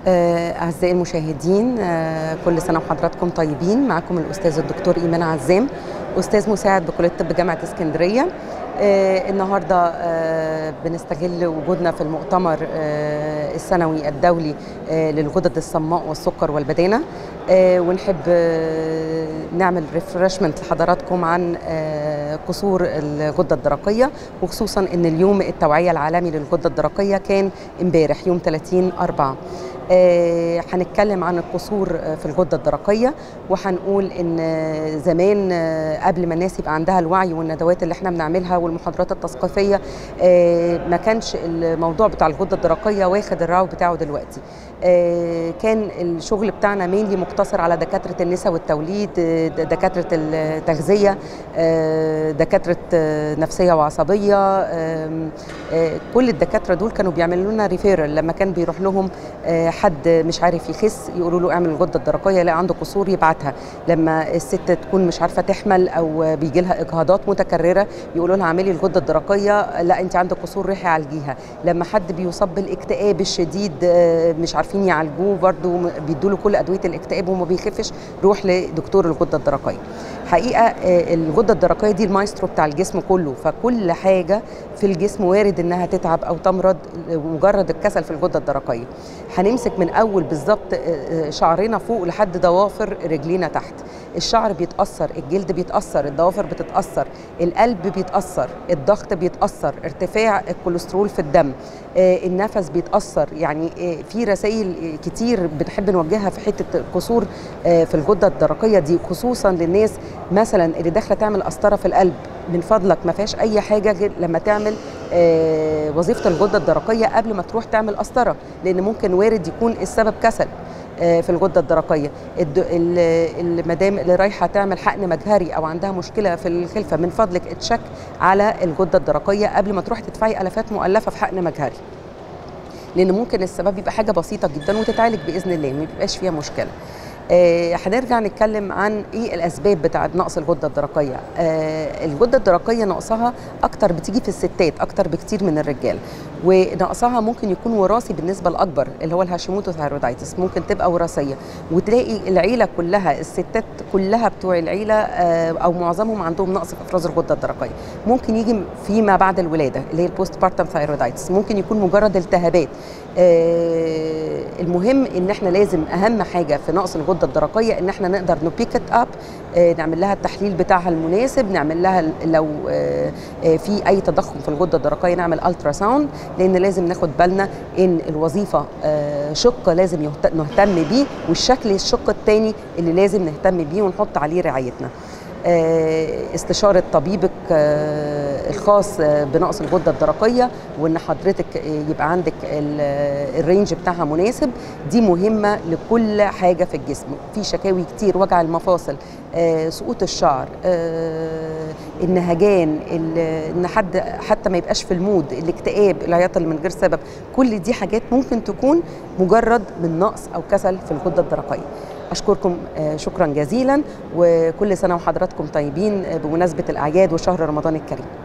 أعزائي المشاهدين، كل سنة وحضراتكم طيبين. معكم الأستاذ الدكتور إيمان عزام، أستاذ مساعد بكلية طب جامعة اسكندرية. النهاردة بنستغل وجودنا في المؤتمر السنوي الدولي للغدد الصماء والسكر والبدانة، ونحب نعمل ريفرشمنت لحضراتكم عن قصور الغدة الدرقية، وخصوصا ان اليوم التوعية العالمي للغدة الدرقية كان امبارح يوم 30/4. هنتكلم عن القصور في الغدة الدرقية، وهنقول ان زمان قبل ما الناس يبقى عندها الوعي والندوات اللي احنا بنعملها والمحاضرات التثقيفية ما كانش الموضوع بتاع الغدة الدرقية واخد الراو بتاعه دلوقتي. كان الشغل بتاعنا مينلي مقتصر على دكاترة النساء والتوليد، دكاترة التغذية، دكاترة نفسية وعصبية. كل الدكاترة دول كانوا بيعملوا لنا ريفيرال لما كان بيروح لهم حد مش عارف يخس، يقولوا له اعمل الغدة الدرقية، يلاقي عنده قصور يبعتها. لما الست تكون مش عارفة تحمل او بيجي لها اجهاضات متكررة يقولوا لها اعملي الغدة الدرقية، لا انت عندك قصور روحي عالجيها. لما حد بيصاب بالاكتئاب الشديد مش عارفين يعالجوه، برضو بيدوا له كل ادوية الاكتئاب وما بيخفش، روح لدكتور الغدة الدرقية. حقيقة الغدة الدرقية دي المايسترو بتاع الجسم كله، فكل حاجة في الجسم وارد انها تتعب او تمرض مجرد الكسل في الغدة الدرقية. هنمسك من اول بالظبط شعرنا فوق لحد ضوافر رجلينا تحت. الشعر بيتأثر، الجلد بيتأثر، الضوافر بتتأثر، القلب بيتأثر، الضغط بيتأثر، ارتفاع الكوليسترول في الدم، النفس بيتأثر. يعني في رسائل كتير بنحب نوجهها في حتة القصور في الغدة الدرقية دي، خصوصا للناس مثلا اللي داخله تعمل قسطره في القلب. من فضلك ما فيهاش اي حاجه غير لما تعمل وظيفه الغده الدرقيه قبل ما تروح تعمل قسطره، لان ممكن وارد يكون السبب كسل في الغده الدرقيه. المدام اللي رايحه تعمل حقن مجهري او عندها مشكله في الخلفه، من فضلك اتشك على الغده الدرقيه قبل ما تروح تدفعي الافات مؤلفه في حقن مجهري، لان ممكن السبب يبقى حاجه بسيطه جدا وتتعالج باذن الله، ما بيبقاش فيها مشكله. هنرجع نتكلم عن ايه الاسباب بتاعه نقص الغده الدرقيه. الغده الدرقيه نقصها اكتر بتيجي في الستات اكتر بكتير من الرجال، ونقصها ممكن يكون وراثي بالنسبه الاكبر اللي هو الهاشيموتو ثايرويدايتس، ممكن تبقى وراثيه، وتلاقي العيله كلها، الستات كلها بتوع العيله او معظمهم عندهم نقص في افراز الغده الدرقيه. ممكن يجي فيما بعد الولاده اللي هي البوست بارتم ثايرويدايتس، ممكن يكون مجرد التهابات. المهم ان احنا لازم اهم حاجه في نقص الغده الدرقيه ان احنا نقدر نبيك اب، نعمل لها التحليل بتاعها المناسب، نعمل لها لو في اي تضخم في الغده الدرقيه نعمل الترا ساوند، لان لازم ناخد بالنا ان الوظيفه شق لازم نهتم بيه، والشكل الشق الثاني اللي لازم نهتم بيه ونحط عليه رعايتنا. استشارة طبيبك الخاص بنقص الغدة الدرقية، وان حضرتك يبقى عندك الرينج بتاعها مناسب، دي مهمة لكل حاجة في الجسم. في شكاوي كتير، وجع المفاصل، سقوط الشعر، النهجان، ان حد حتى ما يبقاش في المود، الاكتئاب، العياط اللي من غير سبب، كل دي حاجات ممكن تكون مجرد من نقص او كسل في الغدة الدرقية. أشكركم شكرا جزيلا، وكل سنة وحضراتكم طيبين بمناسبة الأعياد وشهر رمضان الكريم.